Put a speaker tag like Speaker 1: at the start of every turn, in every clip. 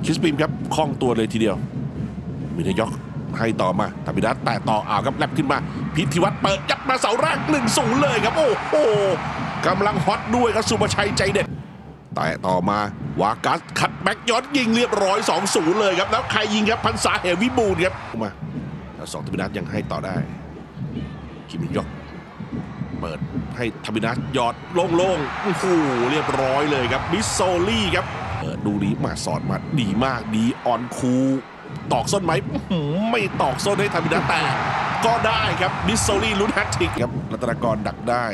Speaker 1: คิสปิมครับคล่องตัวเลยทีเดียวมินายกให้ต่อมาทามิดัสแต่ต่อครับแลบขึ้นมาพิธีวัฒน์เปิดยัดมาเสาแรก 1-0 เลยครับโอ้โหกำลังฮอตด้วยครับสุภชัยใจเด็ดแต่ต่อมาวากัสคัดแบ็กย้อนยิงเรียบร้อย 2-0 เลยครับแล้วใครยิงครับพันษาเหวิบูลย์ครับมาแล้ว2ทามิดัสยังให้ต่อได้คิมินยกเปิดให้ทามิดัสยอดโล่งๆโอ้โหเรียบร้อยเลยครับมิสโซลี่ครับดูนี้มาสอดมาดีมากดีออนคูตอกส้นไหมไม่ตอกส้นให้ทามิดัสแต่ก็ได้ครับมิสโซลี่ลุ้นแฮตทริกครับรัตนกรดักได้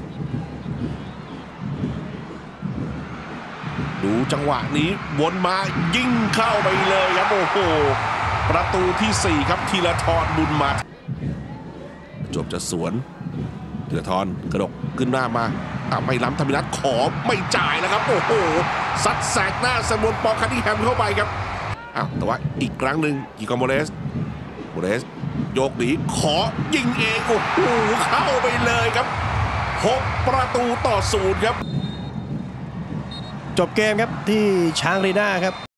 Speaker 1: ดูจังหวะนี้วนมายิงเข้าไปเลยครับโอ้โหประตูที่4ครับธีรทรบุญมาจบจะสวนธีรทรกระดกขึ้นหน้ามาไม่ล้ำทามิดัสขอไม่จ่ายแล้วครับโอ้โหซัดแสกหน้าแซมมอนปอคันนี่แฮมเข้าไปครับแต่ว่าอีกครั้งหนึ่งกิกอมโมเรสโยกหนีขอยิงเองโอ้โหเข้าไปเลยครับ6-0ครับ
Speaker 2: จบเกมครับที่ช้างอารีน่าครับ